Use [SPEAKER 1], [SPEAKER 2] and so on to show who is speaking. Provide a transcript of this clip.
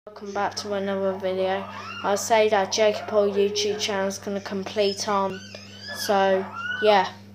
[SPEAKER 1] Welcome back to another video. I'll say that Jakey YouTube channel is going to complete on. So, yeah.